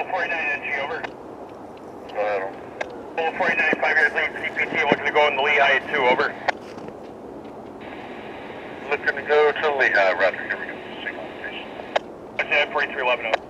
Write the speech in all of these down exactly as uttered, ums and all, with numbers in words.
forty-nine N G, over. Level forty-nine, five years lead, C P T, looking to go in the Lehigh at two, over. Looking to go to Lehigh, roger, here we go. Signal location. What's that, forty-three eleven, over.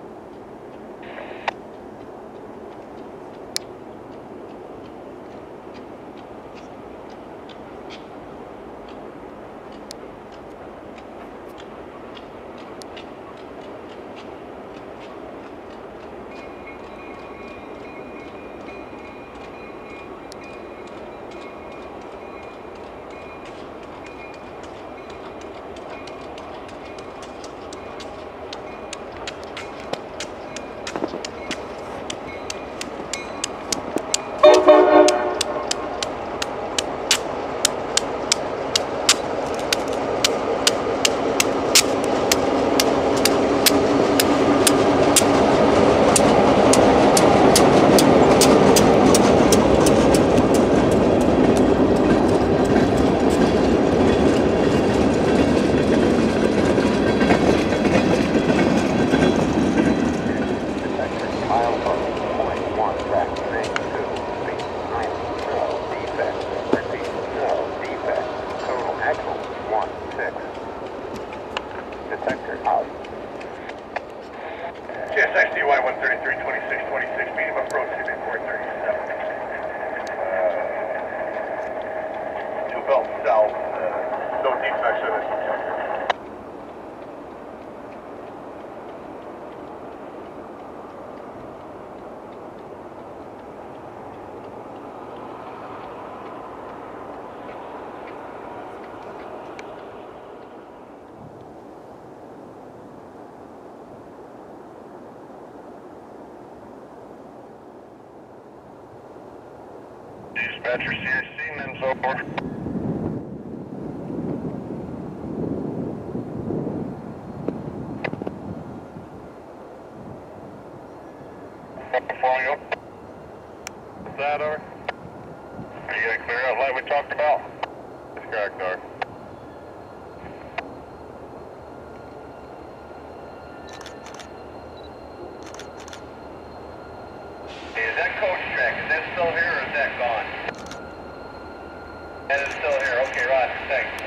C S X T Y one thirty-three, twenty-six twenty-six, medium approach, C B four thirty-seven. Uh, two belt south, uh, no defects in it. Dispatcher, C S C, men's over. Following up. Is that over? Are you gonna clear out like we talked about? It's correct, Dark. Hey, is that coach track, is that still here or is that gone? That is still here. Okay, Roger, thanks.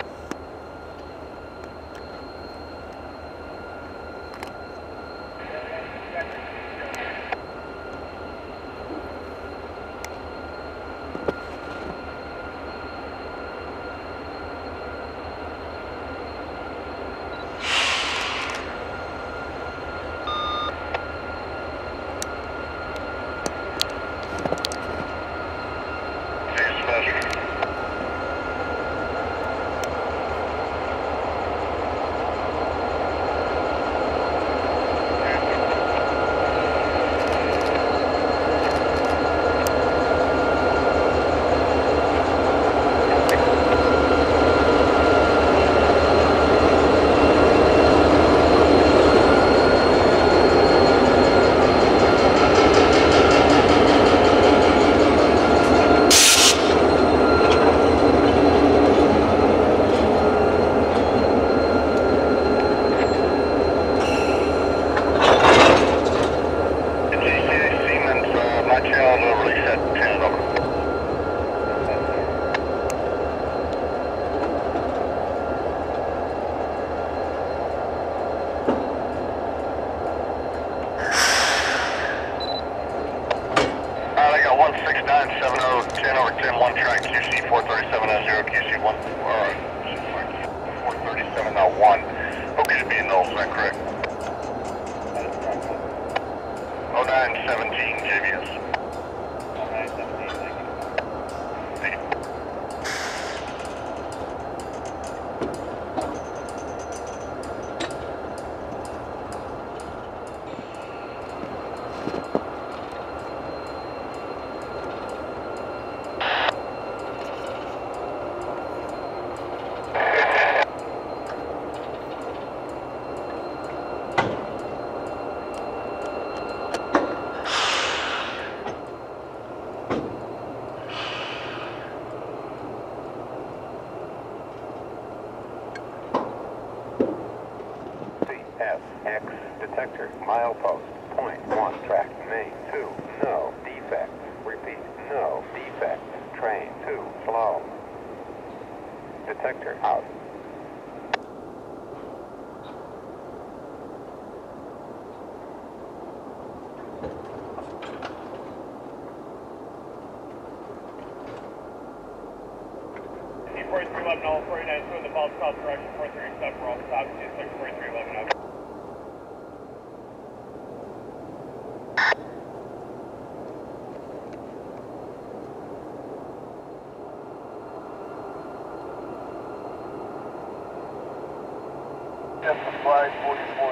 one six nine seven zero ten over ten, one track Q C four thirty-seven at zero, Q C one, or four thirty-seven at one. Hope you should be in those, is that correct? oh nine seventeen J V S. oh nine seventeen, thank you. Thank you. C S X detector, milepost, point one, track main sector out. forty-three eleven, L forty-nine, two in the ball south direction, four three seven, we're all stop, C S X forty-three eleven out. Yes, flight forty-four